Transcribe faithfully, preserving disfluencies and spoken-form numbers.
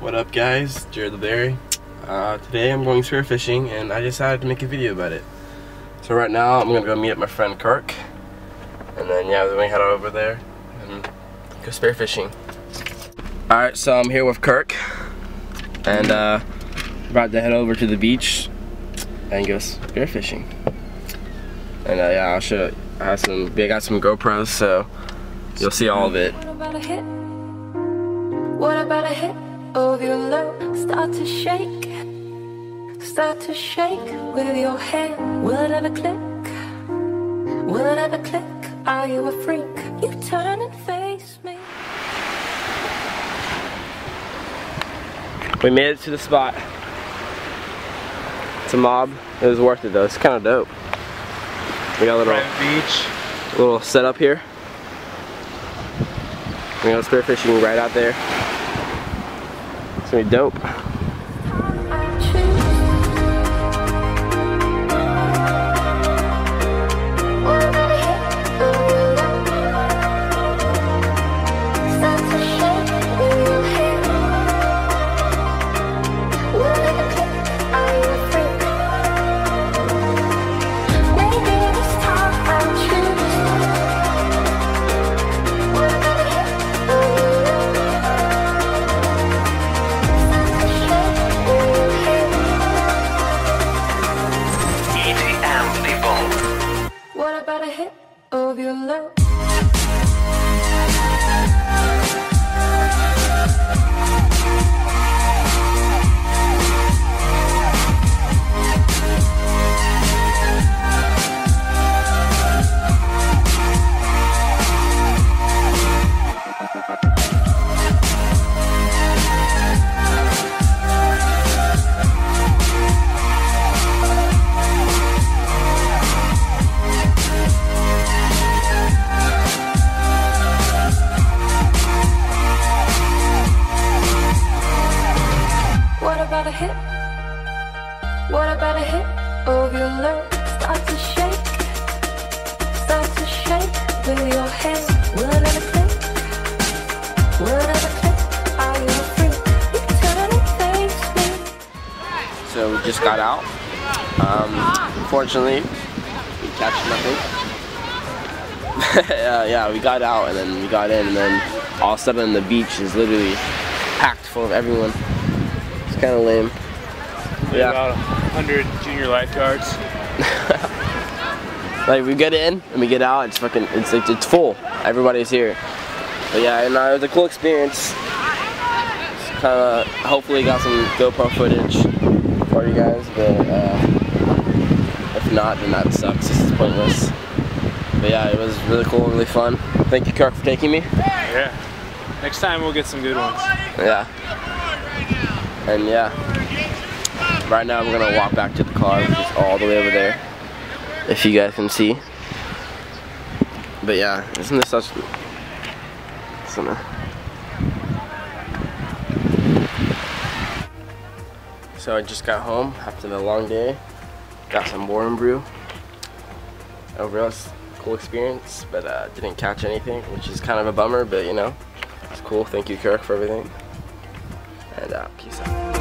What up guys, Jarrad the Barrie. Uh, today I'm going spearfishing and I decided to make a video about it. So right now I'm gonna go meet up my friend Kirk, and then yeah, we're gonna head over there and go spearfishing. Alright, so I'm here with Kirk and uh, about to head over to the beach and go spearfishing. And uh, yeah, I'll show you. I have some, I got some GoPros, so you'll see all of it. What about a hit? What about a hit of your love? Start to shake, start to shake with your hand. Will it ever click? Will it ever click? Are you a freak? You turn and face me. We made it to the spot. It's a mob. It was worth it though. It's kind of dope. We got a little private beach, little setup here. We're gonna go spearfishing right out there. It's gonna be dope. What about a hit of your love? What about a hit? What about a hit of your love? Start to shake, start to shake with your hand. Will it ever click? Will it ever click? Are you a freak? You turn and face me. So we just got out. Um, unfortunately, we catch nothing. uh, yeah, we got out and then we got in, and then all of a sudden the beach is literally packed full of everyone. It's kind of lame. yeah, about a hundred junior lifeguards. Like we get in and we get out, it's fucking, it's like it's full. Everybody's here. But yeah, and uh, it was a cool experience. Kind of, hopefully got some GoPro footage for you guys, but uh, if not, then that sucks. This is pointless. But yeah, it was really cool, really fun. Thank you, Kirk, for taking me. Yeah. Next time we'll get some good ones. Yeah. And yeah, right now I'm gonna walk back to the car, which is all the way over there, if you guys can see. But yeah, isn't this such? Isn't So I just got home after the long day. Got some warm brew. Overall, it's a cool experience, but uh, didn't catch anything, which is kind of a bummer. But you know, it's cool. Thank you, Kirk, for everything. And uh, peace out.